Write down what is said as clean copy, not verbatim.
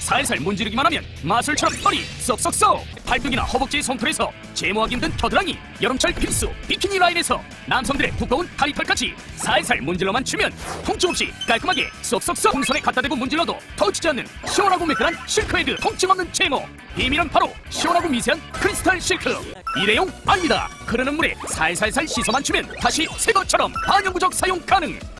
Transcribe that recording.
살살 문지르기만 하면 마술처럼 털이 쏙쏙쏙. 팔뚝이나 허벅지 솜털에서 제모하기 힘든 겨드랑이, 여름철 필수 비키니 라인에서 남성들의 두꺼운 다리털까지 살살 문질러만 주면 통증 없이 깔끔하게 쏙쏙쏙. 풍선에 갖다 대고 문질러도 터지지 않는 시원하고 매끈한 실크헤드 통증 없는 제모. 비밀은 바로 시원하고 미세한 크리스탈 실크. 일회용 아닙니다. 흐르는 물에 살살살 씻어만 주면 다시 새 것처럼 반영구적 사용 가능.